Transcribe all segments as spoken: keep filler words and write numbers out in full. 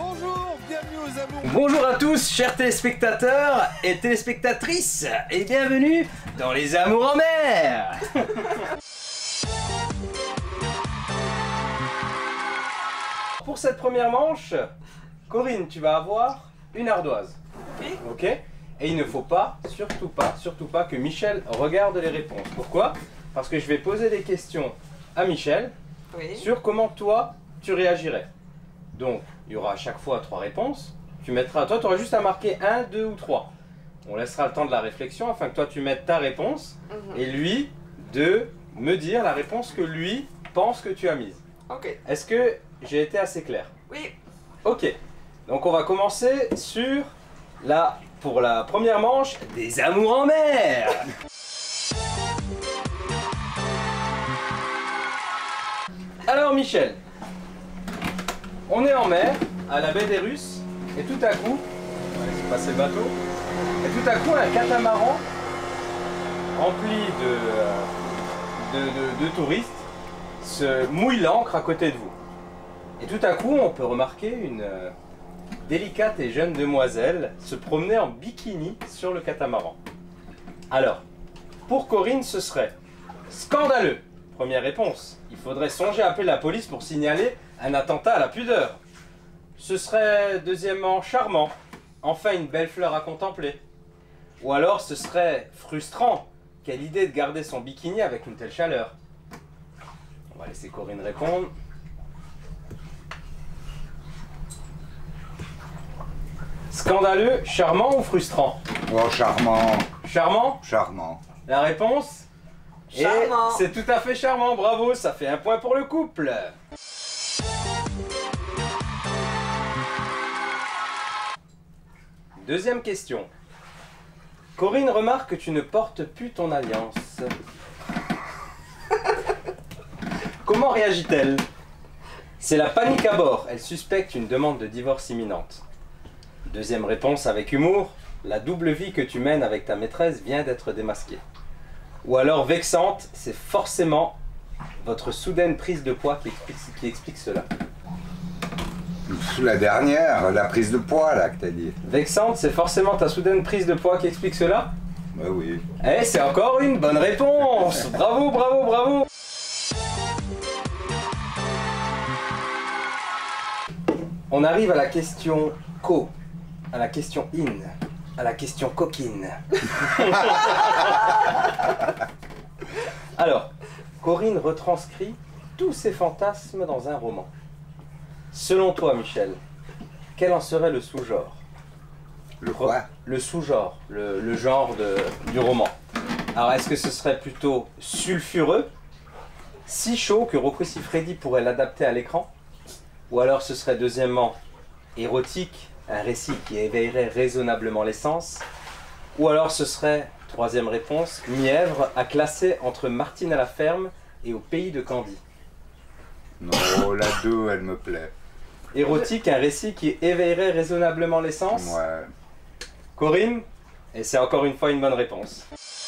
Bonjour, bienvenue aux amours. Bonjour à tous, chers téléspectateurs et téléspectatrices, et bienvenue dans les Amours en mer. Pour cette première manche, Corinne, tu vas avoir une ardoise. Oui. Ok. Et il ne faut pas, surtout pas, surtout pas que Michel regarde les réponses. Pourquoi? Parce que je vais poser des questions à Michel Oui. sur comment toi tu réagirais. Donc, il y aura à chaque fois trois réponses. Tu mettras, toi, tu auras juste à marquer un, deux ou trois. On laissera le temps de la réflexion afin que toi tu mettes ta réponse Mhm. et lui de me dire la réponse que lui pense que tu as mise. Ok. Est-ce que j'ai été assez clair? Oui. Ok. Donc on va commencer sur la, pour la première manche des Amours en mer. Alors Michel, on est en mer, à la baie des Russes, et tout à coup, on va laisser passer le bateau, et tout à coup un catamaran rempli de, euh, de, de- de touristes se mouille l'ancre à côté de vous. Et tout à coup, on peut remarquer une euh, délicate et jeune demoiselle se promener en bikini sur le catamaran. Alors, pour Corinne, ce serait scandaleux. Première réponse. Il faudrait songer à appeler la police pour signaler un attentat à la pudeur. Ce serait, deuxièmement, charmant. Enfin, une belle fleur à contempler. Ou alors, ce serait frustrant. Quelle idée de garder son bikini avec une telle chaleur. On va laisser Corinne répondre. Scandaleux, charmant ou frustrant? Oh, charmant, Charmant? charmant. La réponse? Et Charmant. c'est tout à fait charmant, bravo, ça fait un point pour le couple. Deuxième question. Corinne remarque que tu ne portes plus ton alliance. Comment réagit-elle? C'est la panique à bord, elle suspecte une demande de divorce imminente. Deuxième réponse avec humour, la double vie que tu mènes avec ta maîtresse vient d'être démasquée. Ou alors vexante, c'est forcément votre soudaine prise de poids qui explique, qui explique cela. La dernière, la prise de poids là que t'as dit. Vexante, c'est forcément ta soudaine prise de poids qui explique cela? Bah oui. Eh, c'est encore une bonne réponse. Bravo, bravo, bravo. On arrive à la question co, à la question in, à la question coquine. Alors, Corinne retranscrit tous ses fantasmes dans un roman. Selon toi, Michel, quel en serait le sous-genre? Le quoi? Le sous-genre, le, le genre de, du roman. Alors, est-ce que ce serait plutôt sulfureux, si chaud que Rocco Siffredi pourrait l'adapter à l'écran? Ou alors ce serait deuxièmement érotique, un récit qui éveillerait raisonnablement les sens? Ou alors ce serait, troisième réponse, mièvre à classer entre Martine à la ferme et au pays de Candy? Non, la deux, elle me plaît. Érotique, un récit qui éveillerait raisonnablement les sens? Ouais. Corinne? Et c'est encore une fois une bonne réponse.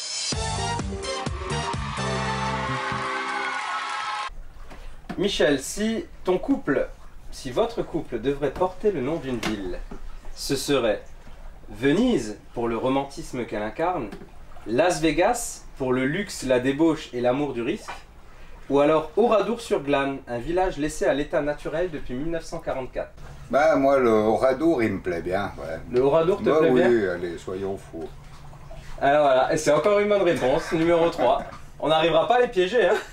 Michel, si ton couple, si votre couple devrait porter le nom d'une ville, ce serait Venise pour le romantisme qu'elle incarne, Las Vegas pour le luxe, la débauche et l'amour du risque, ou alors Oradour-sur-Glane, un village laissé à l'état naturel depuis mille neuf cent quarante-quatre. Bah moi le Oradour il me plaît bien, ouais. Le Oradour te Bah plaît oui, bien? allez, soyons fous. Alors voilà, et c'est encore une bonne réponse, numéro trois. On n'arrivera pas à les piéger, hein.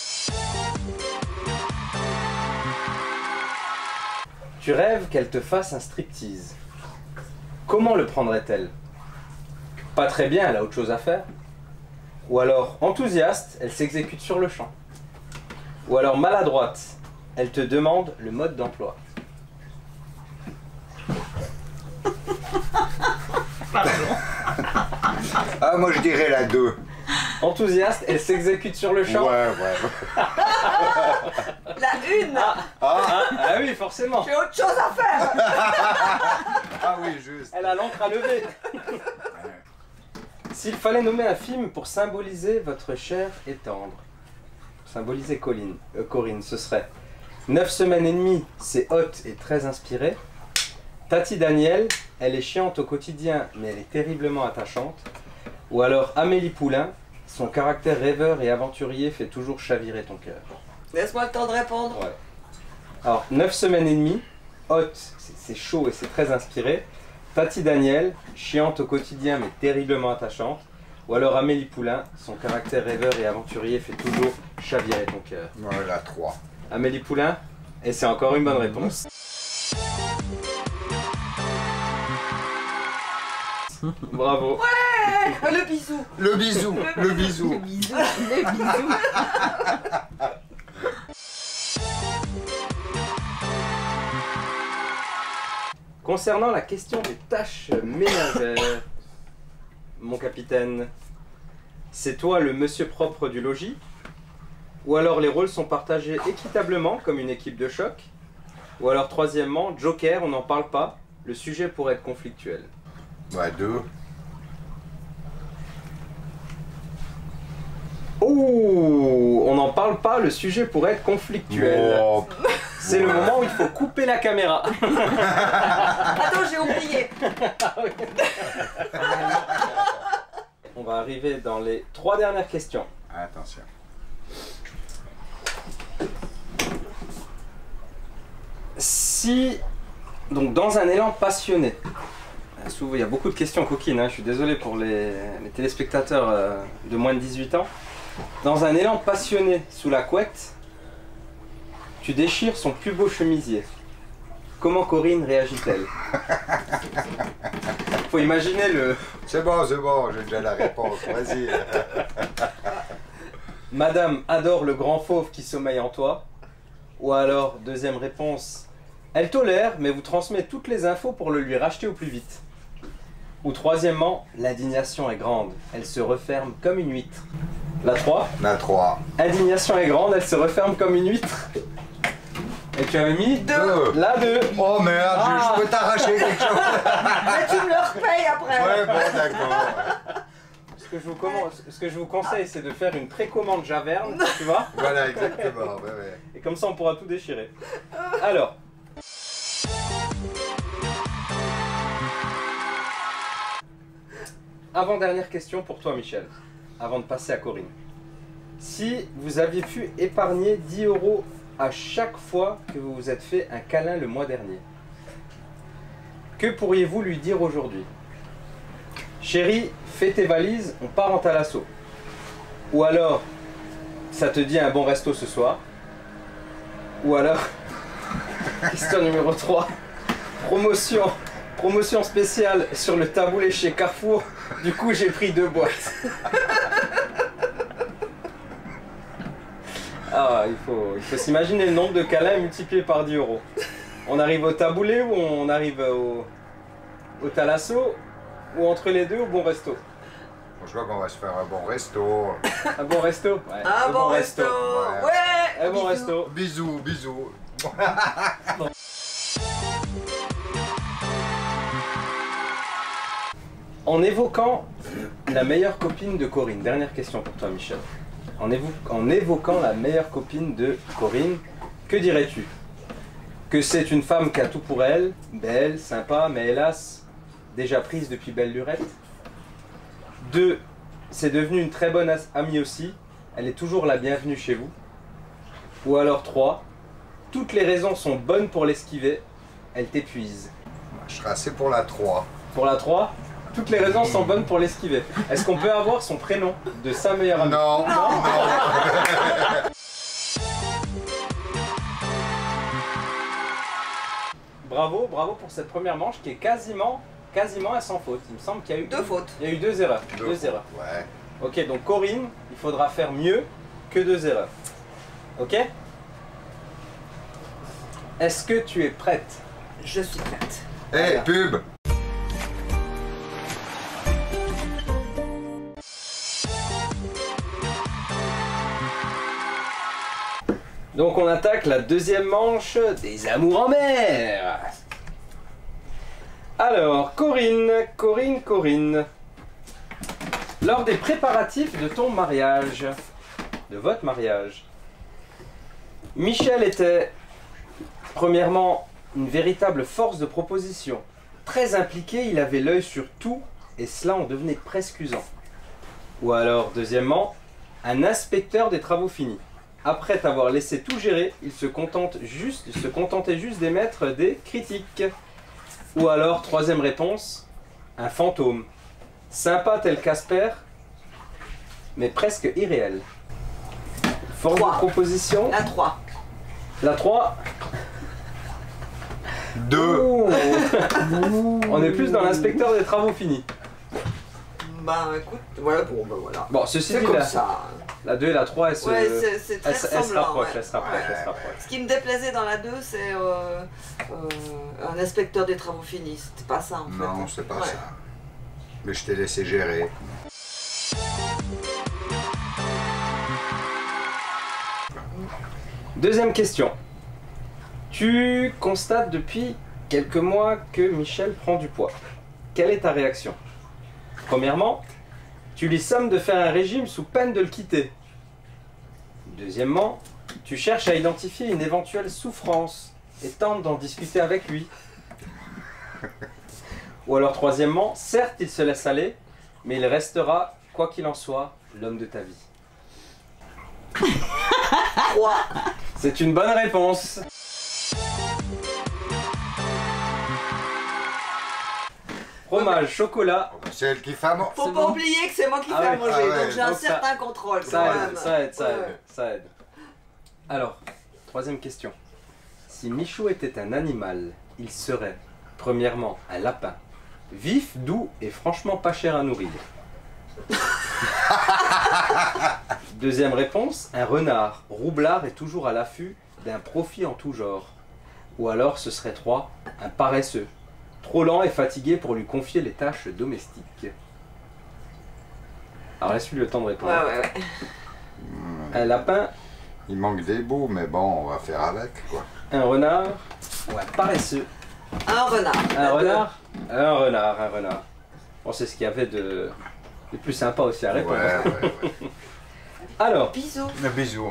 Tu rêves qu'elle te fasse un striptease. Comment le prendrait-elle? Pas très bien, elle a autre chose à faire. Ou alors enthousiaste, elle s'exécute sur le champ. Ou alors maladroite, elle te demande le mode d'emploi. Ah moi je dirais la deux. Enthousiaste, elle s'exécute sur le champ. Ouais, ouais. La une. Ah, ah, ah oui, forcément. J'ai autre chose à faire. Ah oui, juste. Elle a l'encre à lever. S'il fallait nommer un film pour symboliser votre chair et tendre, pour symboliser Colline, euh, Corinne, ce serait Neuf semaines et demie, c'est hot et très inspiré. Tati Daniel, elle est chiante au quotidien, mais elle est terriblement attachante. Ou alors Amélie Poulain, son caractère rêveur et aventurier fait toujours chavirer ton cœur. Laisse-moi le temps de répondre. Ouais. Alors, neuf semaines et demie, hot, c'est chaud et c'est très inspiré. Tati Daniel, chiante au quotidien mais terriblement attachante. Ou alors Amélie Poulain, son caractère rêveur et aventurier fait toujours chavirer ton cœur. Voilà, trois. Amélie Poulain, et c'est encore une bonne réponse. Bravo. Ouais, le bisou. Le bisou, le bisou. Le bisou. Le bisou. Concernant la question des tâches ménagères, mon capitaine, c'est toi le monsieur propre du logis? Ou alors les rôles sont partagés équitablement comme une équipe de choc? Ou alors troisièmement, Joker, on n'en parle pas, le sujet pourrait être conflictuel. Ouais, deux. Oh, on n'en parle pas, le sujet pourrait être conflictuel. Oh, C'est le moment où il faut couper la caméra. Attends, j'ai oublié. On va arriver dans les trois dernières questions. attention. Si, donc dans un élan passionné, souvent il y a beaucoup de questions coquines, hein, je suis désolé pour les, les téléspectateurs euh, de moins de dix-huit ans. Dans un élan passionné sous la couette, tu déchires son plus beau chemisier. Comment Corinne réagit-elle? Faut imaginer le... C'est bon, c'est bon, j'ai déjà la réponse, vas-y. Madame adore le grand fauve qui sommeille en toi. Ou alors, deuxième réponse, elle tolère, mais vous transmet toutes les infos pour le lui racheter au plus vite. Ou troisièmement, l'indignation est grande, elle se referme comme une huître. La trois, La trois. indignation est grande, elle se referme comme une huître. Et tu avais mis Deux. La deux. Oh merde, je- Ah. je peux t'arracher quelque chose. Mais tu me le repayes après. Ouais, bon, d'accord. Ce que je vous, commande- ce que je vous conseille, c'est de faire une précommande Javerne, tu vois. Voilà, exactement. Ouais, ouais. Et comme ça, on pourra tout déchirer. Alors. Avant-dernière question pour toi, Michel, avant de passer à Corinne. Si vous aviez pu épargner dix euros à chaque fois que vous vous êtes fait un câlin le mois dernier, que pourriez-vous lui dire aujourd'hui? Chérie, fais tes valises, on part en thalasso. Ou alors, ça te dit un bon resto ce soir. Ou alors, question numéro trois, promotion, promotion spéciale sur le taboulé chez Carrefour, du coup j'ai pris deux boîtes. Ah, il faut, il faut s'imaginer le nombre de câlins multiplié par dix euros. On arrive au taboulé ou on arrive au, au thalasso, ou entre les deux au bon resto? Je crois qu'on va se faire un bon resto. Un bon resto? Ouais, Un le bon resto. Ouais. Ouais. Un bon bisous. resto. Bisous, bisous. En évoquant la meilleure copine de Corinne, dernière question pour toi Michel. En, évo en évoquant la meilleure copine de Corinne, que dirais-tu? Que c'est une femme qui a tout pour elle, belle, sympa, mais hélas, déjà prise depuis belle lurette. Deux, c'est devenu une très bonne amie aussi, elle est toujours la bienvenue chez vous. Ou alors trois, toutes les raisons sont bonnes pour l'esquiver, elle t'épuise. Je serai assez pour la trois. Pour la trois, toutes les raisons sont bonnes pour l'esquiver. Est-ce qu'on peut avoir son prénom de sa meilleure amie? Non, non. Bravo, bravo pour cette première manche qui est quasiment, quasiment à sans faute. Il me semble qu'il y a eu Deux fautes. Il y a eu deux erreurs. Deux, Deux. erreurs. Ouais. Ok, donc Corinne, il faudra faire mieux que deux erreurs. Ok? Est-ce que tu es prête? Je suis prête. Hé, hey, pub. Donc on attaque la deuxième manche des amours en mer. Alors, Corinne, Corinne, Corinne. Lors des préparatifs de ton mariage, de votre mariage, Michel était premièrement une véritable force de proposition. Très impliqué, il avait l'œil sur tout et cela en devenait presque usant. Ou alors, deuxièmement, un inspecteur des travaux finis. Après t'avoir laissé tout gérer, il se, contente juste, il se contentait juste d'émettre des critiques. Ou alors, troisième réponse, un fantôme. Sympa tel Casper, mais presque irréel. Force de Trois. proposition. La trois. La trois. Deux. Oh. On est plus dans l'inspecteur des travaux finis. Bah écoute, voilà, bon, bah voilà. Bon, ceci C'est dit, comme la, ça. la deux et la trois, elles se, Ouais, c'est- c'est très elles, se- elles se ressemblant, rapprochent, ouais. elles se rapprochent, Ouais. elles se rapprochent. Ce qui me déplaisait dans la deux, c'est euh, euh, un inspecteur des travaux finis. C'était pas ça en fait. Non, c'est pas Ouais. ça. Mais je t'ai laissé gérer. Deuxième question. Tu constates depuis quelques mois que Michel prend du poids. Quelle est ta réaction? Premièrement, tu lui sommes de faire un régime sous peine de le quitter. Deuxièmement, tu cherches à identifier une éventuelle souffrance et tentes d'en discuter avec lui. Ou alors troisièmement, certes il se laisse aller, mais il restera, quoi qu'il en soit, l'homme de ta vie. Trois. C'est une bonne réponse. Fromage, chocolat, C'est elle qui fait à moi. Faut C'est pas bon. oublier que c'est moi qui Ah fais à ouais. manger, Ah ouais, donc j'ai un donc ça- certain contrôle quand ça même. aide, ça aide, ça Ouais. aide, ça aide. Alors, troisième question. Si Michou était un animal, il serait, premièrement, un lapin. Vif, doux et franchement pas cher à nourrir. Deuxième réponse, un renard, roublard et toujours à l'affût d'un profit en tout genre. Ou alors ce serait trois, un paresseux, trop lent et fatigué pour lui confier les tâches domestiques. Alors laisse-lui le temps de répondre. Ouais, ouais, ouais. Un lapin, Il manque des bouts, mais bon, on va faire avec, quoi. un renard ou un paresseux. Un renard. Un La renard Un renard, un renard. Bon, c'est ce qu'il y avait de, de plus sympa aussi à Ouais, répondre. ouais, ouais. Alors, deux. Bisous. Un bisou.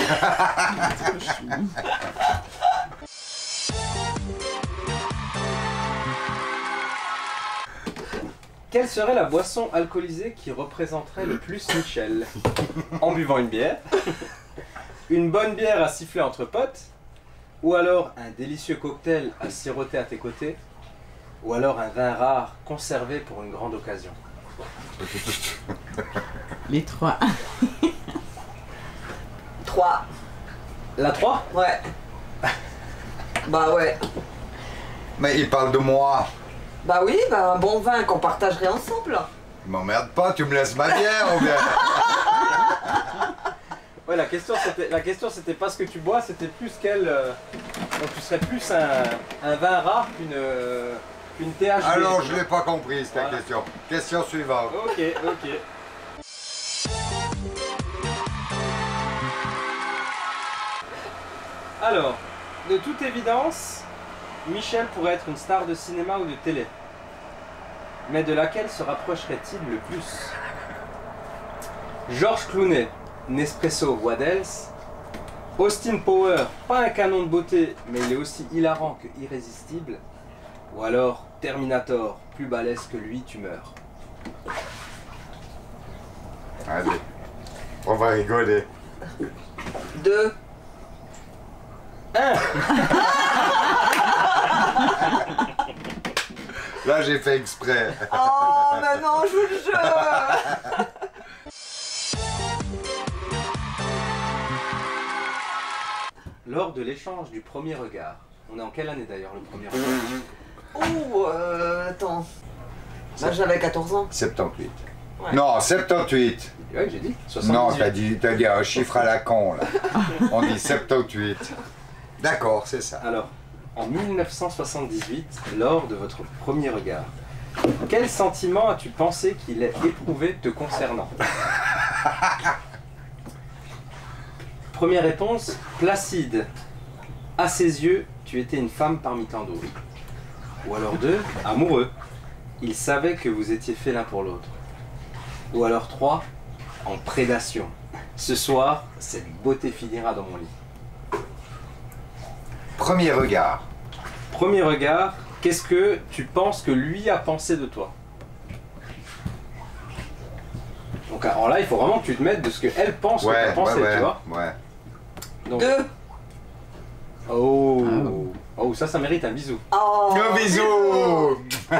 quelle serait la boisson alcoolisée qui représenterait le plus Michel? En buvant une bière, une bonne bière à siffler entre potes, ou alors un délicieux cocktail à siroter à tes côtés, ou alors un vin rare conservé pour une grande occasion. Les trois. Trois. La trois? Ouais. Bah ouais. Mais il parle de moi. Bah oui, bah un bon vin qu'on partagerait ensemble. M'emmerde pas, tu me laisses ma bière ou bien. Ouais, la question c'était la question c'était pas ce que tu bois, c'était plus quel. euh, donc tu serais plus un, un vin rare qu'une euh, qu'une T H D. Alors, je l'ai pas compris, cette Voilà. question. Question suivante. Ok, ok. Alors, de toute évidence, Michel pourrait être une star de cinéma ou de télé. Mais de laquelle se rapprocherait-il le plus? Georges Clooney, Nespresso, what else? Austin Power, pas un canon de beauté, mais il est aussi hilarant que irrésistible. Ou alors Terminator, plus balèze que lui, tu meurs. Allez, on va rigoler. Deux. Là, j'ai fait exprès. Oh, mais non, je vous le jure. Lors de l'échange du premier regard, on est en quelle année d'ailleurs le premier regard? Oh, euh, attends. Bah, j'avais quatorze ans. soixante-dix-huit. Ouais. Non, soixante-dix-huit. Ouais, j'ai dit. Non, soixante-dix-huit. t'as dit, t'as dit un chiffre à la con, là. On dit soixante-dix-huit. D'accord, c'est ça. Alors, en mille neuf cent soixante-dix-huit, lors de votre premier regard, quel sentiment as-tu pensé qu'il ait éprouvé te concernant? Première réponse, placide. À ses yeux, tu étais une femme parmi tant d'autres. Ou alors deux, amoureux. Il savait que vous étiez faits l'un pour l'autre. Ou alors trois, en prédation. Ce soir, cette beauté finira dans mon lit. Premier regard. premier regard, qu'est-ce que tu penses que lui a pensé de toi? Donc alors là, il faut vraiment que tu te mettes de ce qu'elle pense Ouais, que tu as pensé, ouais, ouais, tu vois. ouais. Donc, Deux. oh, oh, ça, ça mérite un bisou. Oh, Un bisou.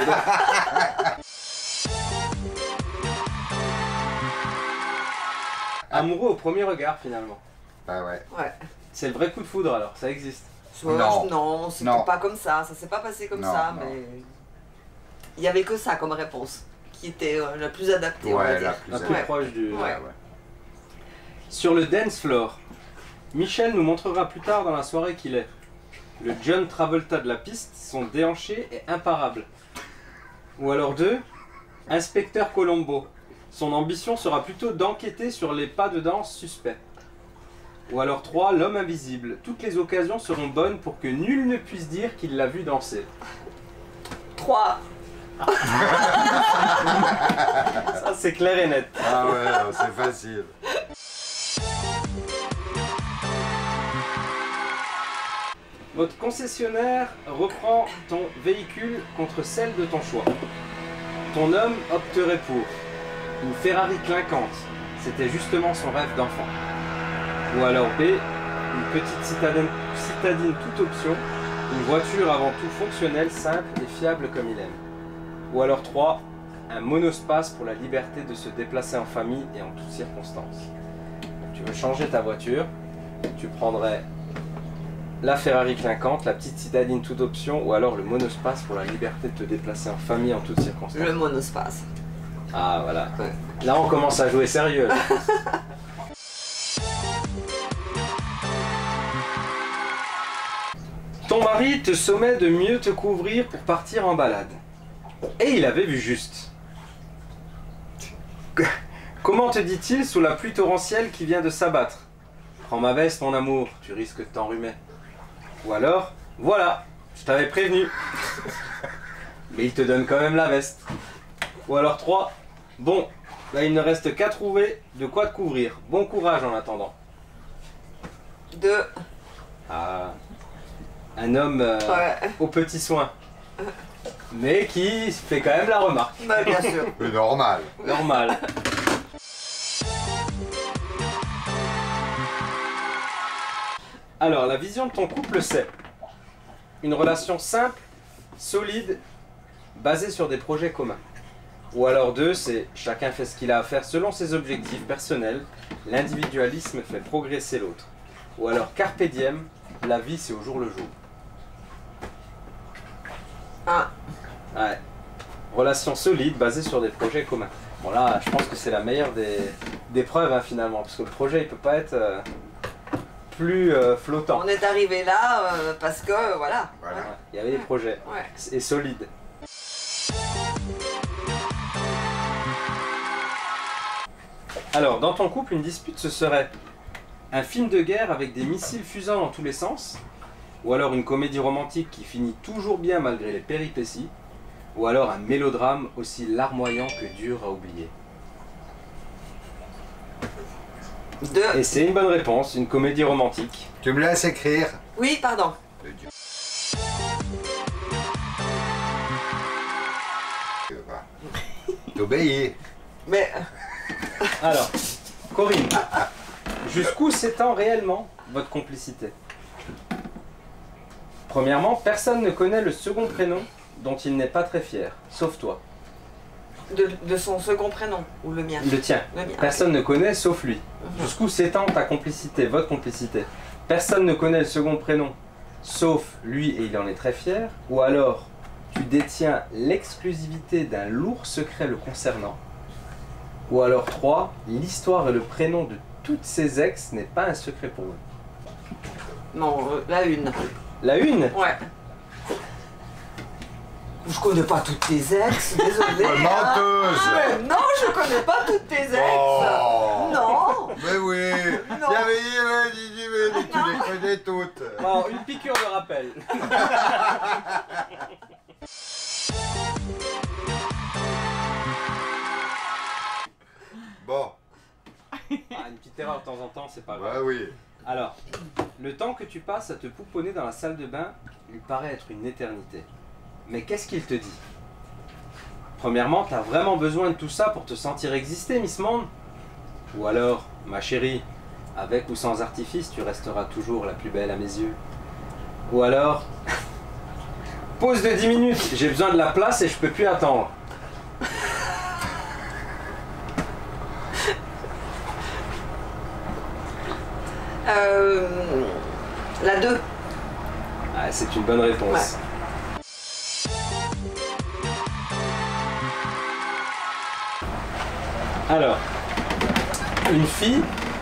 Amoureux au premier regard, finalement. Bah ouais. Ouais. C'est le vrai coup de foudre, alors, ça existe. Soit- Non. non, c'était Non. pas comme ça, ça s'est pas passé comme Non, ça, non. mais il y avait que ça comme réponse qui était euh, la plus adaptée, on va Ouais, dire. la plus Un peu Ouais. proche du... Ouais. Ouais, ouais. Sur le dance floor, Michel nous montrera plus tard dans la soirée qu'il est. Le John Travolta de la piste, son déhanché est imparable. Ou alors deux, Inspecteur Colombo. Son ambition sera plutôt d'enquêter sur les pas de danse suspects. Ou alors trois, L'homme invisible. Toutes les occasions seront bonnes pour que nul ne puisse dire qu'il l'a vu danser. Trois. Ça c'est clair et net. Ah ouais, c'est facile. Votre concessionnaire reprend ton véhicule contre celle de ton choix. Ton homme opterait pour une Ferrari clinquante. C'était justement son rêve d'enfant. Ou alors B, une petite citadine, citadine toute option, une voiture avant tout fonctionnelle, simple et fiable comme il aime. Ou alors trois, un monospace pour la liberté de se déplacer en famille et en toutes circonstances. Tu veux changer ta voiture, tu prendrais la Ferrari clinquante, la petite citadine toute option, ou alors le monospace pour la liberté de te déplacer en famille en toutes circonstances. Le monospace. Ah voilà. Ouais. Là on commence à jouer sérieux. là. Ton mari te sommet de mieux te couvrir pour partir en balade. Et il avait vu juste. Comment te dit-il sous la pluie torrentielle qui vient de s'abattre? Prends ma veste mon amour, tu risques de t'enrhumer. Ou alors, voilà, je t'avais prévenu. Mais il te donne quand même la veste. Ou alors trois, bon, là il ne reste qu'à trouver de quoi te couvrir. Bon courage en attendant. Deux. Ah, un homme euh, Ouais. aux petits soins. Mais qui fait quand même la remarque. Bah, bien sûr. C'est normal. Normal. Alors, la vision de ton couple, c'est une relation simple, solide, basée sur des projets communs. Ou alors deux, c'est chacun fait ce qu'il a à faire selon ses objectifs personnels, l'individualisme fait progresser l'autre. Ou alors carpe diem, la vie c'est au jour le jour. Un. Ouais. Relation solide, basée sur des projets communs. Bon là, je pense que c'est la meilleure des, des preuves hein, finalement, parce que le projet il peut pas être euh, plus euh, flottant. On est arrivé là euh, parce que voilà. Voilà. Ouais, il y avait des projets. Ouais. Et solides. Alors, dans ton couple, une dispute, ce serait un film de guerre avec des missiles fusant dans tous les sens, ou alors une comédie romantique qui finit toujours bien malgré les péripéties, ou alors un mélodrame aussi larmoyant que dur à oublier. Deux. Et c'est une bonne réponse, une comédie romantique. Tu me laisses écrire? Oui, pardon. T'obéis. Mais Alors, Corinne, jusqu'où s'étend réellement votre complicité? Premièrement, personne ne connaît le second prénom dont il n'est pas très fier, sauf toi. de, de son second prénom ou le mien. Le tien. Le mien. Personne ne connaît sauf lui. Mhm. Jusqu'où s'étend ta complicité, votre complicité? Personne ne connaît le second prénom sauf lui et il en est très fier. Ou alors, tu détiens l'exclusivité d'un lourd secret le concernant. Ou alors trois, l'histoire et le prénom de toutes ses ex n'est pas un secret pour vous. Non, euh, la une. La une? Ouais. Je connais pas toutes tes ex, désolé. Oh, menteuse. Mais non, je connais pas toutes tes ex. Oh. Non. Mais oui. Non. Il y avait dit, mais, dit, dit, mais, mais tu les connais toutes. Bon, une piqûre de rappel. Bon, Ah, une petite erreur de temps en temps, c'est pas grave. bah oui. Alors, Le temps que tu passes à te pouponner dans la salle de bain lui paraît être une éternité. Mais qu'est-ce qu'il te dit? Premièrement, t'as vraiment besoin de tout ça pour te sentir exister, Miss Monde? Ou alors, ma chérie, avec ou sans artifice, tu resteras toujours la plus belle à mes yeux. Ou alors, pause de dix minutes, j'ai besoin de la place et je peux plus attendre. Euh, la deux. Ah, c'est une bonne réponse. Ouais. Alors, une fille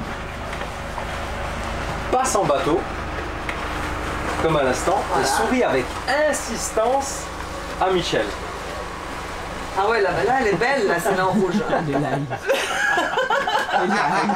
passe en bateau, comme à l'instant, Voilà. et sourit avec insistance à Michel. Ah ouais, là, là elle est belle, là, c'est là en rouge. De l'ail. De l'ail.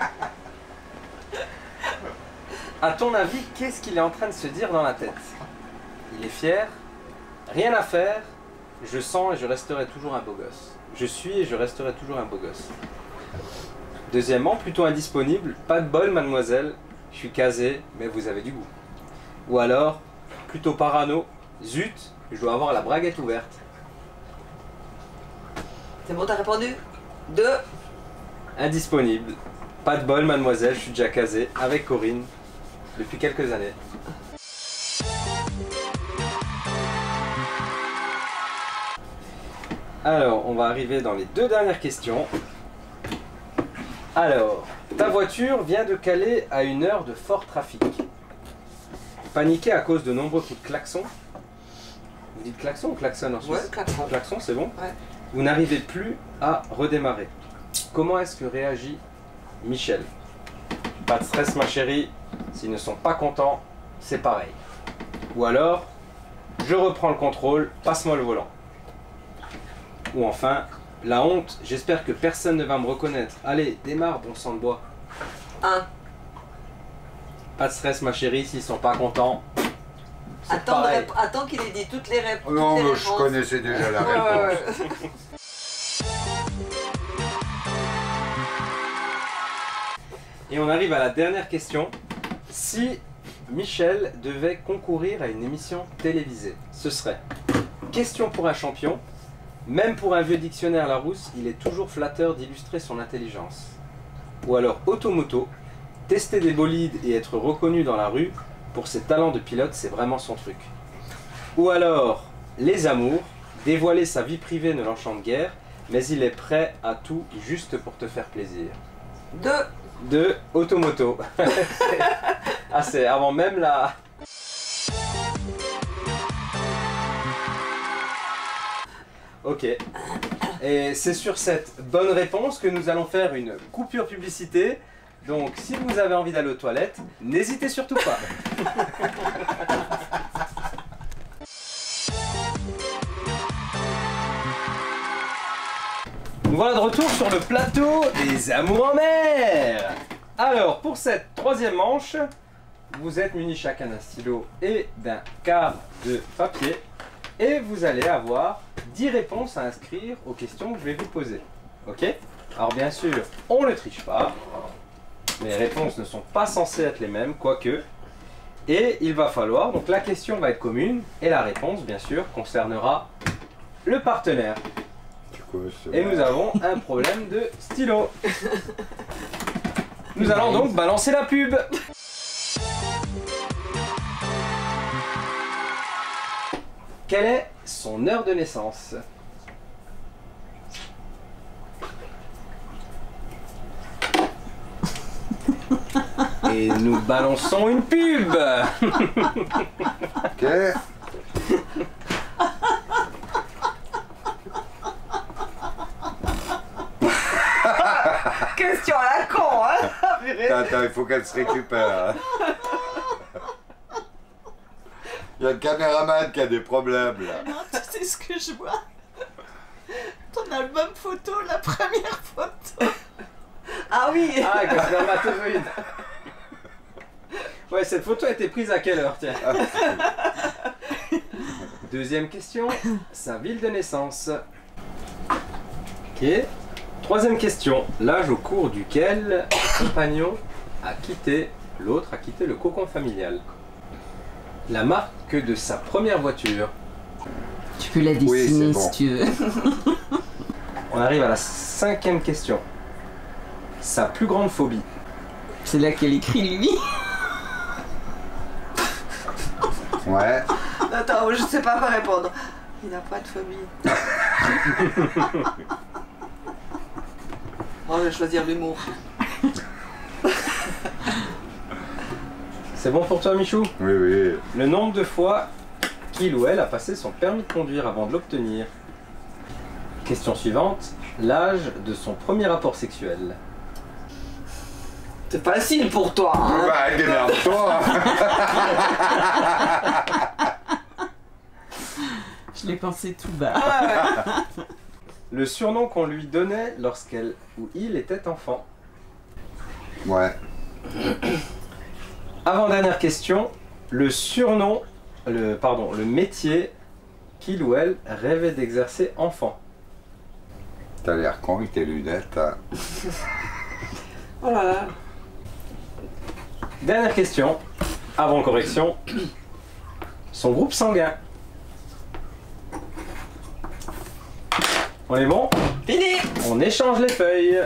À ton avis, qu'est-ce qu'il est en train de se dire dans la tête? Il est fier, rien à faire, je sens et je resterai toujours un beau gosse. Je suis et je resterai toujours un beau gosse. Deuxièmement, plutôt indisponible, pas de bol mademoiselle, je suis casé, mais vous avez du goût. Ou alors, plutôt parano, zut, je dois avoir la braguette ouverte. C'est bon, t'as répondu? Deux. Indisponible, pas de bol mademoiselle, je suis déjà casé, avec Corinne, depuis quelques années. Alors, on va arriver dans les deux dernières questions. Alors, ta voiture vient de caler à une heure de fort trafic. Paniqué à cause de nombreux coups de klaxon. Vous dites klaxon ou klaxon en Suisse? Ouais, klaxon. Klaxon, c'est bon? Ouais. Vous n'arrivez plus à redémarrer. Comment est-ce que réagit Michel? Pas de stress, ma chérie. S'ils ne sont pas contents, c'est pareil. Ou alors, je reprends le contrôle, passe-moi le volant. Ou enfin, la honte, j'espère que personne ne va me reconnaître. Allez, démarre, bon sang de bois. Un. Pas de stress, ma chérie, s'ils sont pas contents. c'est Attends, de pareil. rép- attends qu'il ait dit toutes les, rép toutes Non, les mais réponses. je connaissais déjà la Ouais, réponse. ouais, ouais. Et on arrive à la dernière question. Si Michel devait concourir à une émission télévisée, ce serait question pour un champion. Même pour un vieux dictionnaire Larousse, il est toujours flatteur d'illustrer son intelligence. Ou alors automoto, tester des bolides et être reconnu dans la rue, pour ses talents de pilote, c'est vraiment son truc. Ou alors les amours, dévoiler sa vie privée ne l'enchante guère, mais il est prêt à tout juste pour te faire plaisir. Deux. De automoto. Ah, c'est avant même la... Ok. Et c'est sur cette bonne réponse que nous allons faire une coupure publicité. Donc, si vous avez envie d'aller aux toilettes, n'hésitez surtout pas. Nous voilà de retour sur le plateau des Amours en mer. Alors, pour cette troisième manche, vous êtes munis chacun d'un stylo et d'un quart de papier. Et vous allez avoir dix réponses à inscrire aux questions que je vais vous poser. Ok? Alors bien sûr, on ne triche pas. Les réponses ne sont pas censées être les mêmes, quoique. Et il va falloir, donc la question va être commune, et la réponse, bien sûr, concernera le partenaire. Du coup, c'est Et bon. nous avons un problème de stylo. Nous allons donc balancer la pub. Quelle est son heure de naissance? Et nous balançons une pub. Ok. Question à la con, hein. Purée. Attends, attends, il faut qu'elle se récupère. hein. Il y a le caméraman qui a des problèmes là. Non, tu sais ce que je vois? Ton album photo, la première photo. Ah oui. Ah, avec le spermatozoïde. Ouais, cette photo a été prise à quelle heure, tiens? Deuxième question, sa ville de naissance. Ok. Troisième question, l'âge au cours duquel le compagnon a quitté l'autre a quitté le cocon familial. La marque de sa première voiture. Tu peux la dessiner Oui, c'est bon. si tu veux. On arrive à la cinquième question. Sa plus grande phobie. C'est là qu'elle écrit lui. Ouais. Attends, je sais pas quoi répondre. Il n'a pas de phobie. Moi, je vais choisir l'humour. C'est bon pour toi, Michou? Oui, oui. Le nombre de fois qu'il ou elle a passé son permis de conduire avant de l'obtenir. Question suivante. L'âge de son premier rapport sexuel. C'est facile pour toi, hein. Bah, énerve-toi. Je l'ai pensé tout bas. Le surnom qu'on lui donnait lorsqu'elle ou il était enfant. Ouais. Avant-dernière question. Le surnom, le, pardon, le métier qu'il ou elle rêvait d'exercer enfant. T'as l'air con avec tes lunettes. Hein. Oh là là. Dernière question. Avant correction. Son groupe sanguin. On est bon? Fini. On échange les feuilles.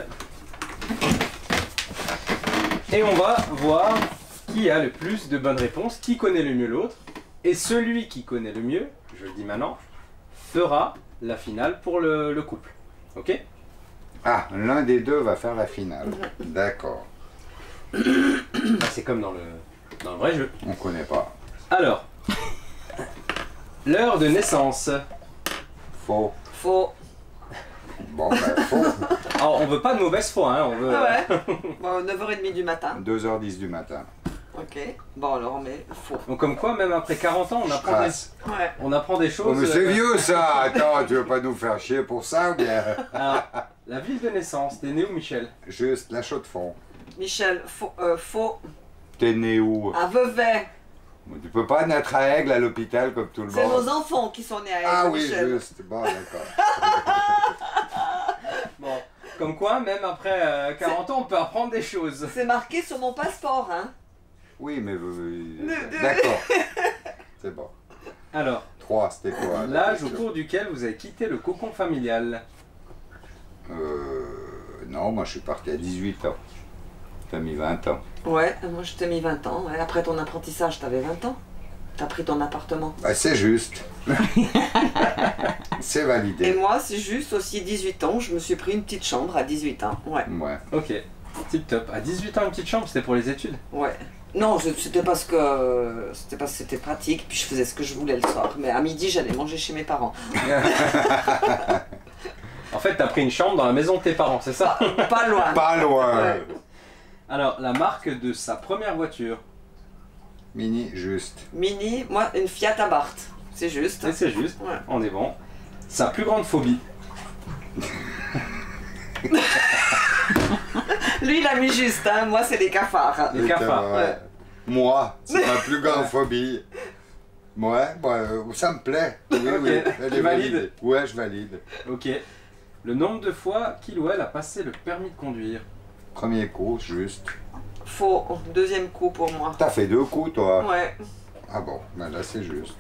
Et on va voir qui a le plus de bonnes réponses, qui connaît le mieux l'autre. Et celui qui connaît le mieux, je le dis maintenant, fera la finale pour le, le couple. Ok? Ah, l'un des deux va faire la finale. D'accord. C'est comme dans le, dans le vrai jeu. On connaît pas. Alors, l'heure de naissance. Faux. Faux. Bon, ben, faux. Alors, on veut pas de mauvaise foi, hein, on veut... Ah ouais. Bon, neuf heures trente du matin. deux heures dix du matin. Ok. Bon, alors on met faux. Donc comme quoi, même après quarante ans, on apprend, des, Trace. Ouais. on apprend des Oh, choses... mais c'est euh, vieux ça. Attends, tu veux pas nous faire chier pour ça ou bien? Alors, la ville de naissance, t'es né où, Michel? Juste la chaux de fond. Michel, faux. Euh, faux. T'es né où? À Vevey. Tu peux pas naître à Aigle à l'hôpital comme tout le C'est monde. nos enfants qui sont nés à Aigle, Ah oui, Michel. juste. Bon, d'accord. Bon, comme quoi, même après euh, quarante ans, on peut apprendre des choses. C'est marqué sur mon passeport, hein. Oui, mais... euh, Le- D'accord. C'est bon. Alors, trois, c'était quoi? la l'âge au question? cours duquel vous avez quitté le cocon familial. Euh... Non, moi je suis parti à dix-huit ans. T'as mis vingt ans. Ouais, moi je t'ai mis vingt ans. Ouais. Après ton apprentissage, t'avais vingt ans. T'as pris ton appartement. Bah, c'est juste. C'est Et validé. moi, c'est juste aussi dix-huit ans. Je me suis pris une petite chambre à dix-huit ans. Ouais, Ouais. Ok, tip top. À dix-huit ans, une petite chambre, c'était pour les études. ouais. Non, je- c'était parce que c'était parce que c'était pratique. Puis je faisais ce que je voulais le soir. Mais à midi, j'allais manger chez mes parents. En fait, t'as pris une chambre dans la maison de tes parents, c'est ça? Pas loin. Pas loin. Ouais. Alors, la marque de sa première voiture. Mini, juste. Mini, moi, une Fiat Abarth. C'est juste. Et c'est juste, Ouais. on est bon. Sa plus grande phobie. Lui, il a mis juste. Hein. Moi, c'est les cafards. Les cafards. Ouais. Moi, c'est ma plus grande phobie. Ouais, bah, euh, ça me plaît. Oui, Ok, oui. Elle tu est valides? validée. Ouais, je valide. Ok. Le nombre de fois qu'il ou elle a passé le permis de conduire. Premier coup, juste. Faux. Deuxième coup pour moi. T'as fait deux coups, toi. Ouais. Ah bon, ben là c'est juste.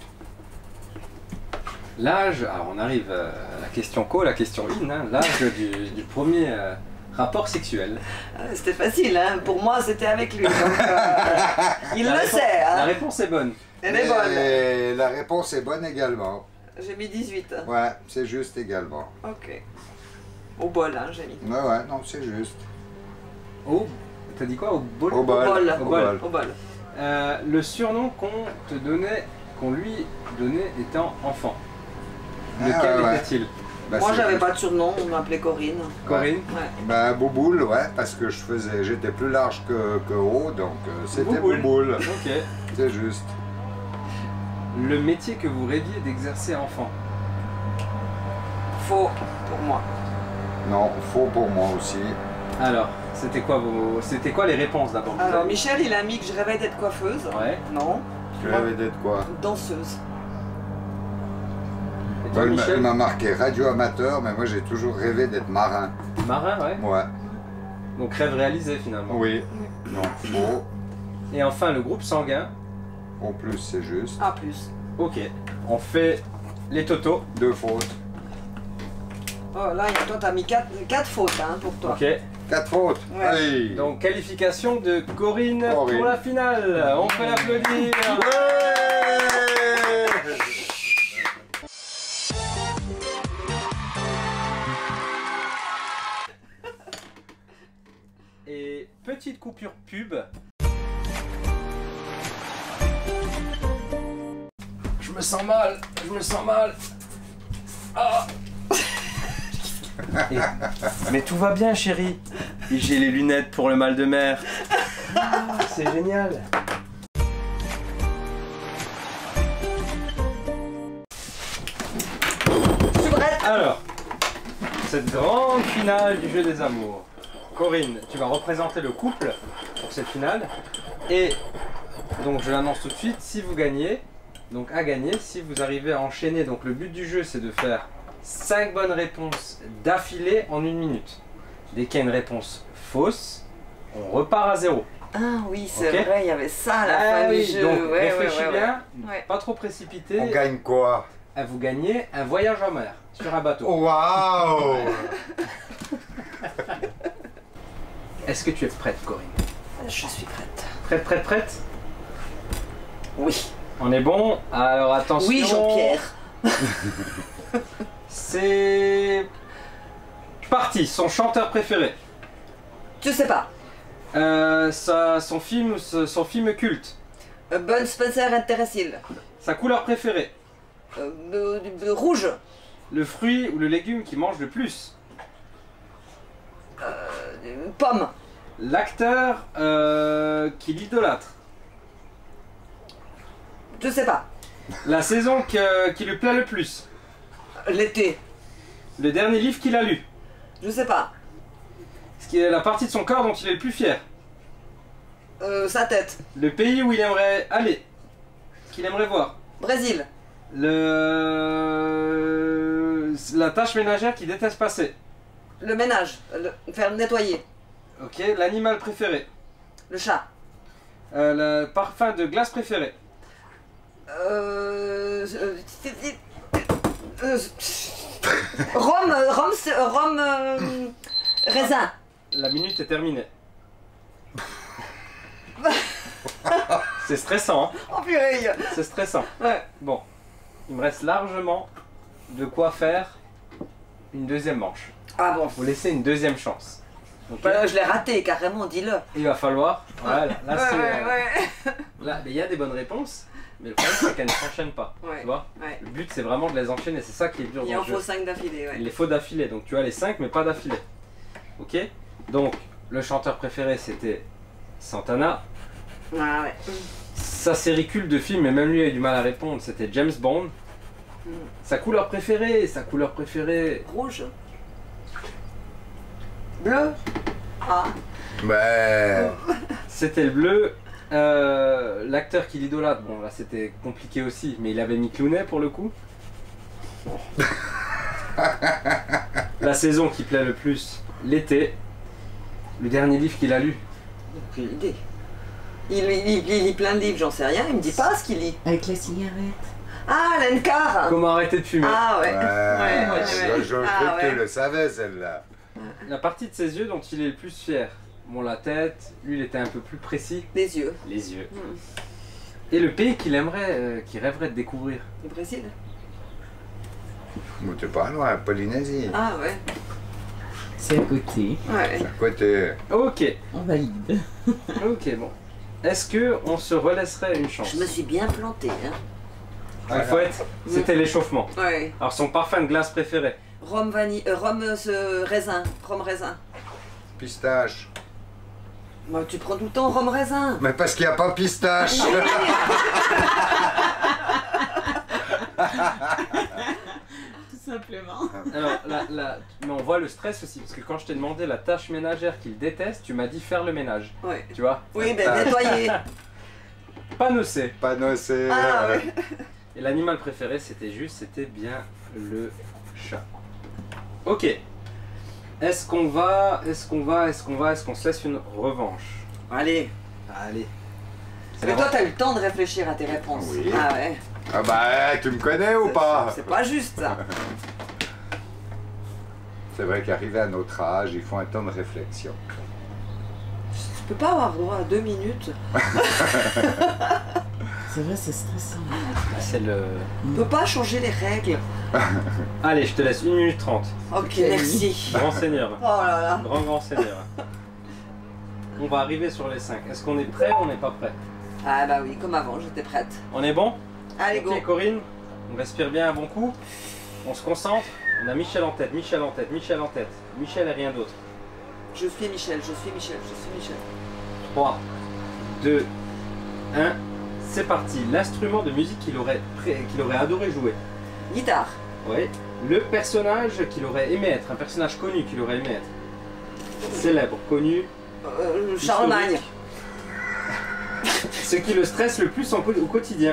L'âge, alors on arrive à la question co, la question in, hein, l'âge du, du premier euh, rapport sexuel. Euh, C'était facile, hein. Pour moi, c'était avec lui. Donc, euh, il La le réponse- sait, La hein. réponse est bonne. Elle est bonne. Et la réponse est bonne également. J'ai mis dix-huit. Ouais, c'est juste également. Ok. Au bol, hein, j'ai mis. Ouais, ouais, non, c'est juste. Au, t'as dit quoi? Au bol? Au bol. Au bol. Au Au bol. bol. Au bol. Euh, le surnom qu'on te donnait, qu'on lui donnait étant enfant. Ah, Lequel ouais, ouais. était-il? Bah, Moi, c'est j'avais juste. pas de surnom. On m'appelait Corinne. Corinne? Ouais. Bah, Bouboule, ouais, parce que je faisais, j'étais plus large que, que haut, donc euh, c'était Bouboule. Bouboule. Ok. C'est juste. Le métier que vous rêviez d'exercer enfant. Faux pour moi. Non, faux pour moi aussi. Alors, c'était quoi vos, c'était quoi les réponses d'abord? vous Alors, avez- Michel, il a mis que je rêvais d'être coiffeuse. Ouais. Non. Tu rêvais d'être quoi? Danseuse. Et toi, Ouais, il m'a- il Michel? m'a marqué radio amateur, mais moi j'ai toujours rêvé d'être marin. Marin, ouais. Ouais. Donc rêve réalisé finalement. Oui. Non, faux. Et enfin le groupe sanguin. En plus, c'est juste. Ah, plus. Ok, on fait les totaux. Deux fautes. Oh là, toi, t'as mis quatre fautes hein, pour toi. Ok, Quatre fautes. Ouais. Allez. donc qualification de Corinne, Corinne. pour la finale. On peut l'applaudir. Ouais. Et petite coupure pub. Je me sens mal, je me sens mal. Ah. Et- Mais tout va bien chérie. Et j'ai les lunettes pour le mal de mer. Ah, c'est génial. Je suis prête. Alors, cette grande finale du jeu des amours. Corinne, tu vas représenter le couple pour cette finale. Et donc je l'annonce tout de suite, si vous gagnez, donc à gagner, si vous arrivez à enchaîner, donc le but du jeu c'est de faire cinq bonnes réponses d'affilée en une minute. Dès qu'il y a une réponse fausse, on repart à zéro. Ah oui, c'est Ok. vrai, il y avait ça à la Ah fin oui, du jeu. donc Ouais, ouais, réfléchis ouais, bien, ouais. pas trop précipité. On gagne quoi? À vous gagner un voyage en mer sur un bateau. Oh, waouh! Est-ce que tu es prête Corinne? Je suis prête. Prête, prête, prête? Oui. On est bon? Alors attention. Oui, Jean-Pierre. C'est parti. Son chanteur préféré. Je sais pas. Euh, sa- son film, son film culte. Euh, Bud Spencer Interacil. Sa couleur préférée. Euh, euh, euh, rouge. Le fruit ou le légume qu'il mange le plus. Euh, pomme. L'acteur euh, qu'il idolâtre. Je sais pas. La saison que- qui lui plaît le plus. L'été. Le dernier livre qu'il a lu. Je sais pas. Ce qui est la partie de son corps dont il est le plus fier. Euh, sa tête. Le pays où il aimerait aller. Qu'il aimerait voir. Brésil. Le... La tâche ménagère qu'il déteste passer. Le ménage. Le... Faire nettoyer. Ok, l'animal préféré. Le chat. Euh, le parfum de glace préféré. Euh... euh, euh, Rhum, euh, rhum, c'est- euh, rhum, euh, raisin. La minute est terminée. C'est stressant, hein. Oh purée. C'est stressant. Ouais. Bon, il me reste largement de quoi faire une deuxième manche. Ah bon. Faut laisser une deuxième chance. Ok. Bah, je l'ai raté carrément, dis-le. Il va falloir. Voilà, là, Ouais, c'est, ouais, euh, ouais. là, mais il y a des bonnes réponses, mais le problème c'est qu'elles ne s'enchaînent pas. Ouais. Tu vois. Ouais. Le but c'est vraiment de les enchaîner. C'est ça qui est dur Il dans en le jeu. faut cinq d'affilée, ouais. Il les faut d'affilée, donc tu as les cinq mais pas d'affilée. Ok. Donc le chanteur préféré c'était Santana. Ah ouais. Sa série culte de film, et même lui a eu du mal à répondre, c'était James Bond. Mm. Sa couleur préférée, sa couleur préférée. Rouge. Bleu. Ah. Mais. C'était le bleu. Euh, L'acteur qui l'idolâtre, bon là c'était compliqué aussi, mais il avait mis Clooney pour le coup. La saison qui plaît le plus, l'été. Le dernier livre qu'il a lu. Aucune idée. Il, il, il, il lit plein de livres, j'en sais rien, il me dit pas ce qu'il lit. Avec la cigarette. Ah, l'Encar. Comment arrêter de fumer. Ah ouais. Ouais, Ouais, ouais, je- ouais. je Ah, crois que ouais. tu le savais celle-là. La partie de ses yeux dont il est le plus fier. Bon, la tête, lui il était un peu plus précis. Les yeux. Les yeux. Hmm. Et le pays qu'il aimerait, euh, qu'il rêverait de découvrir. Le Brésil. Mais t'es pas loin, Polynésie. Ah ouais. C'est à côté. Ouais. C'est à côté. Ok, On valide. ok, bon. Est-ce que on se relaisserait une chance? Je me suis bien plantée, hein. Ah, il faut être. C'était l'échauffement. Ouais. Alors son parfum de glace préféré. Rhum vanille, euh, rhum euh, ce raisin, rhum raisin. Pistache. Bah, tu prends tout le temps rhum raisin. Mais parce qu'il n'y a pas pistache. Tout simplement. Alors, la, la- mais on voit le stress aussi, parce que quand je t'ai demandé la tâche ménagère qu'il déteste, tu m'as dit faire le ménage. Ouais. Tu vois? Oui, ben nettoyer. Panosser. Pas nocé. Ah ouais. Et l'animal préféré, c'était juste, c'était bien le chat. Ok. Est-ce qu'on va, est-ce qu'on va, est-ce qu'on va, est-ce qu'on se laisse une revanche? Allez. Allez. Mais toi, t'as eu le temps de réfléchir à tes réponses. Oui. Ah ouais. Ah bah, tu me connais ou pas? C'est pas juste ça. C'est vrai qu'arrivé à notre âge, il faut un temps de réflexion. Tu peux pas avoir droit à deux minutes. C'est vrai, c'est stressant. C'est le... On peut pas changer les règles. Allez, je te laisse une minute trente. Ok, merci. Grand seigneur. Oh là là. Grand, grand seigneur. On va arriver sur les cinq. Est-ce qu'on est prêt ou on n'est pas prêt? Ah bah oui, comme avant, j'étais prête. On est bon? Allez, go. Ok, Corinne, on respire bien un bon coup. On se concentre. On a Michel en tête, Michel en tête, Michel en tête. Michel et rien d'autre. Je suis Michel, je suis Michel, je suis Michel. trois, deux, un. C'est parti. L'instrument de musique qu'il aurait, pré- qu'il aurait adoré jouer. Guitare. Oui. Le personnage qu'il aurait aimé être. Un personnage connu qu'il aurait aimé être. Célèbre, connu. Euh, Charlemagne. Historique. Ce qui le stresse le plus en co- au quotidien.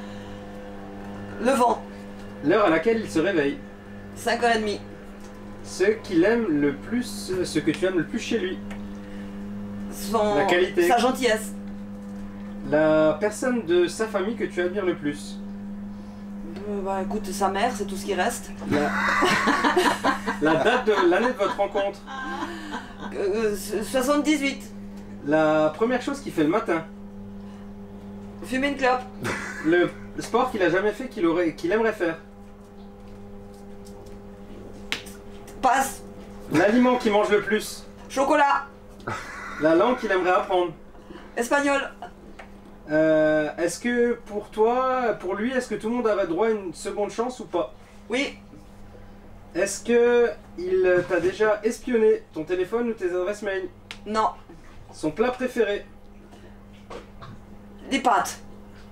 Le vent. L'heure à laquelle il se réveille. cinq heures trente. Ce qu'il aime le plus, ce que tu aimes le plus chez lui. Son... La qualité. Sa gentillesse. La personne de sa famille que tu admires le plus. Euh, bah écoute, sa mère, c'est tout ce qui reste. La, la date de l'année de votre rencontre. Euh, euh, soixante-dix-huit. La première chose qu'il fait le matin. Fumer une clope. Le sport qu'il a jamais fait qu'il aurait, qu'il aimerait faire. Passe. L'aliment qu'il mange le plus. Chocolat. La langue qu'il aimerait apprendre. Espagnol. Euh, est-ce que pour toi, pour lui, est-ce que tout le monde avait droit à une seconde chance ou pas? Oui. Est-ce que il t'a déjà espionné ton téléphone ou tes adresses mail? Non. Son plat préféré? Des pâtes.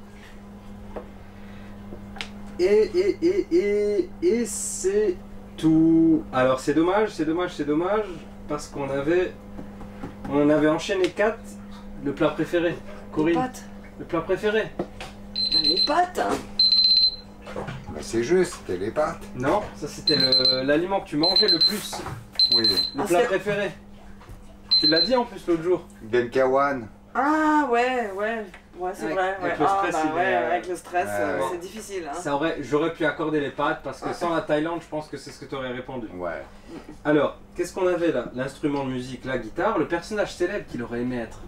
Et, et, et, et, et c'est tout. Alors c'est dommage, c'est dommage, c'est dommage, parce qu'on avait, on en avait enchaîné quatre. Le plat préféré, Des Corinne. pâtes. Le plat préféré? Les pâtes. Hein. Bah, c'est juste, c'était les pâtes. Non, ça c'était le- l'aliment que tu mangeais le plus. Oui. Le Ah, plat c'est- préféré. Tu l'as dit en plus l'autre jour. Benkawan. Ah ouais, ouais. Ouais, c'est Avec- vrai. Ouais. avec le Ah, stress, bah, il ouais, est, euh, avec le stress, ouais, euh, ouais. c'est difficile. Hein. Ça aurait, j'aurais pu accorder les pâtes parce que sans la Thaïlande, je pense que c'est ce que tu aurais répondu. Ouais. Alors, qu'est-ce qu'on avait là? L'instrument de musique, la guitare, le personnage célèbre qu'il aurait aimé être.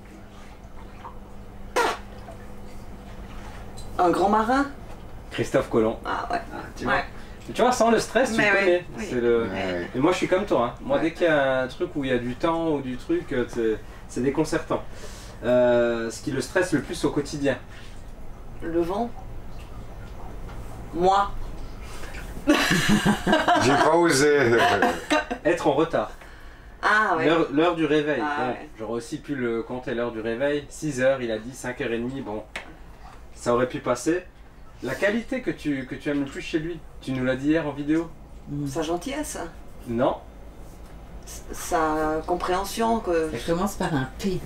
Un grand marin. Christophe Colomb. Ah ouais. Ah, tu vois. Ouais. Tu vois, sans le stress, tu Mais le oui, connais. oui. C'est le... Ouais. Et moi, je suis comme toi. Hein. Moi, Ouais. dès qu'il y a un truc où il y a du temps ou du truc, euh, c'est- c'est déconcertant. Euh, ce qui le stresse le plus au quotidien. Le vent. Moi. J'ai pas osé. Être en retard. Ah ouais. L'heure- L'heure du réveil. Ah Bon, ouais. j'aurais aussi pu le compter, l'heure du réveil. six heures, il a dit cinq heures trente. Bon, ça aurait pu passer. La qualité que tu, que tu aimes le plus chez lui, tu nous l'as dit hier en vidéo? Sa gentillesse. Non. Sa compréhension. Que... Ça commence par un P.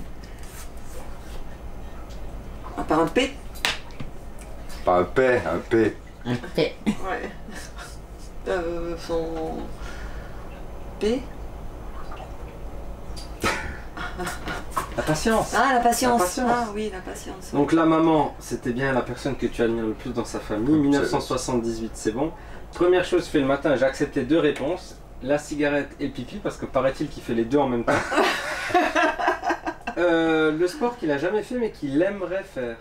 Ah, par un P. Pas un P, un P. Un P. Ouais. Euh, son. P. La patience. Ah, la patience. La patience. Ah oui, la patience. Donc la maman, c'était bien la personne que tu admires le plus dans sa famille. mille neuf cent soixante-dix-huit, c'est bon. Première chose fait le matin, j'ai accepté deux réponses. La cigarette et le pipi, parce que paraît-il qu'il fait les deux en même temps. Euh, le sport qu'il a jamais fait mais qu'il aimerait faire.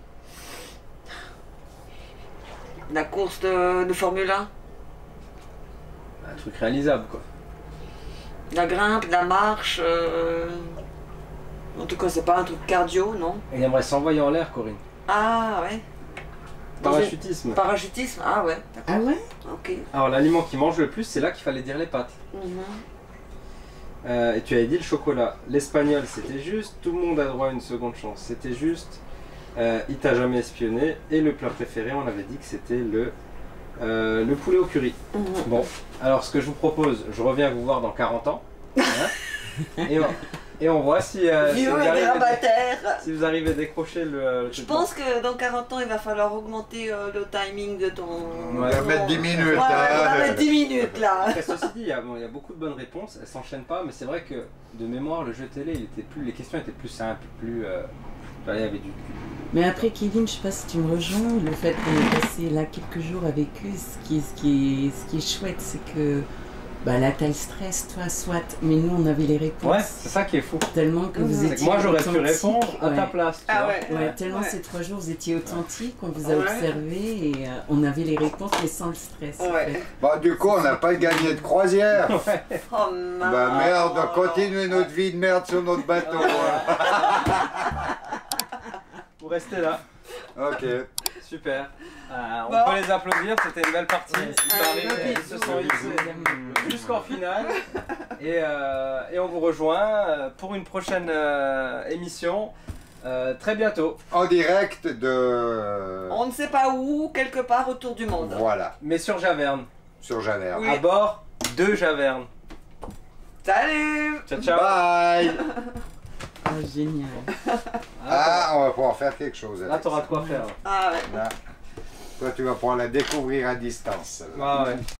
La course de, de Formule un. Un truc réalisable quoi. La grimpe, la marche. euh, En tout cas, c'est pas un truc cardio, non? Il aimerait s'envoyer en l'air, Corinne. Ah ouais. Dans Parachutisme. une- Parachutisme. Ah ouais. Ah ouais? Ok. Alors l'aliment qu'il mange le plus, c'est là qu'il fallait dire les pâtes. Mhm. Euh, et tu avais dit le chocolat. L'espagnol, c'était juste. Tout le monde a droit à une seconde chance. C'était juste. Euh, il t'a jamais espionné. Et le plat préféré, on avait dit que c'était le, euh, le poulet au curry. Mhm. Bon, alors ce que je vous propose, je reviens vous voir dans quarante ans. Hein, et, on, et on voit si, euh, si, Vieux vous et arrivez, grabataire. si vous arrivez à décrocher le. le Je truc. pense que dans quarante ans, il va falloir augmenter euh, le timing de ton. On va mettre dix minutes. Ouais, ouais, on va hein. mettre dix minutes là. Après, ceci dit, il y, a, bon, il y a beaucoup de bonnes réponses, elles s'enchaînent pas, mais c'est vrai que de mémoire, le jeu télé, il était plus, les questions étaient plus simples, plus. euh, Là, il y avait du... Mais après, Kevin, je sais pas si tu me rejoins, le fait qu'on ait passé là quelques jours avec eux, ce qui est, ce qui est, ce qui est chouette, c'est que bah là, t'as le stress, toi, soit, mais nous, on avait les réponses. Ouais, c'est ça qui est fou. Tellement que vous Mhm. C'est que étiez moi, j'aurais pu authentique, répondre à ta ouais. place. Tu Ah vois. ouais. Ouais, tellement Ouais. ces trois jours, vous étiez authentique, on vous a Ouais. observé et euh, on avait les réponses, mais sans le stress. en Ouais. fait. Bon, du coup, on n'a pas gagné de croisière. Oh non. Bah merde, continuer notre vie de merde sur notre bateau. Vous restez là. Ok. Super. Euh, on Bon. peut les applaudir, c'était une belle partie. Ouais, Ils c'était sont un arrivés, bisou. ils se sont hissés jusqu'en finale. Et, euh, et on vous rejoint euh, pour une prochaine euh, émission euh, très bientôt. En direct de... On ne sait pas où, quelque part autour du monde. Voilà, Mais sur Javerne, sur Javert. Oui. à bord de Javerne. Salut. Ciao, ciao. Bye. Ah, génial. Ah, on va pouvoir faire quelque chose. Là, avec t'auras ça. de quoi faire. Ah ouais. Là. Toi, tu vas pouvoir la découvrir à distance. Ah ouais.